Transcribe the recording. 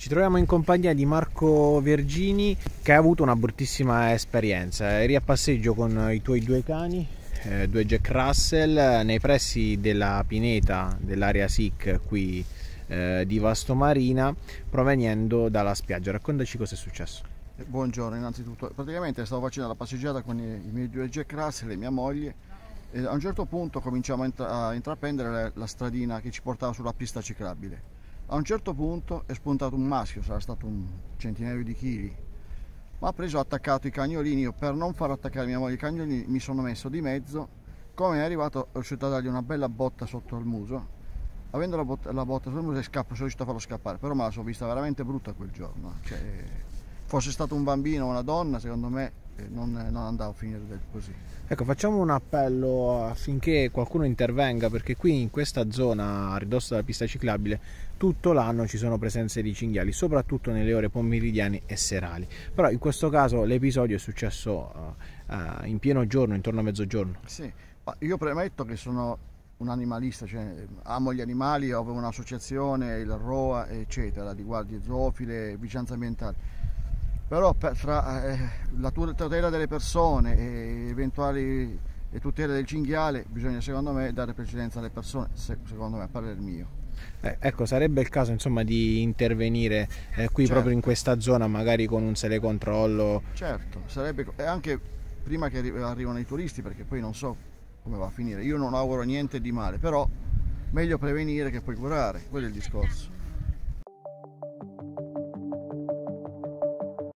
Ci troviamo in compagnia di Marco Vergini, che ha avuto una bruttissima esperienza. Eri a passeggio con i tuoi due cani, due Jack Russell, nei pressi della pineta dell'area SIC qui di Vastomarina, provenendo dalla spiaggia. Raccontaci cosa è successo. Buongiorno, innanzitutto. Praticamente stavo facendo la passeggiata con i miei due Jack Russell e mia moglie e a un certo punto cominciamo a intraprendere la stradina che ci portava sulla pista ciclabile. A un certo punto è spuntato un maschio, sarà stato un centinaio di chili, ma ha preso, attaccato i cagnolini. Io, per non far attaccare mia moglie i cagnolini, mi sono messo di mezzo. Come è arrivato, è riuscito a dargli una bella botta sotto il muso. Avendo la botta sul muso sono riuscito a farlo scappare, però me la sono vista veramente brutta quel giorno. Fosse stato un bambino o una donna, secondo me non andava a finire così. Ecco, facciamo un appello affinché qualcuno intervenga, perché qui in questa zona a ridosso della pista ciclabile tutto l'anno ci sono presenze di cinghiali, soprattutto nelle ore pomeridiane e serali. Però in questo caso l'episodio è successo in pieno giorno, intorno a mezzogiorno. Sì, ma io premetto che sono un animalista, cioè amo gli animali, avevo un'associazione, il ROA, eccetera, di guardie zoofile, vigilanza ambientale. Però tra la tutela delle persone e eventuali tutele del cinghiale bisogna, secondo me, dare precedenza alle persone, secondo me, a parere mio. Ecco, sarebbe il caso insomma di intervenire qui, Certo. proprio in questa zona, magari con un telecontrollo. Certo, sarebbe anche prima che arrivano i turisti, perché poi non so come va a finire. Io non auguro niente di male, però meglio prevenire che poi curare, quello è il discorso.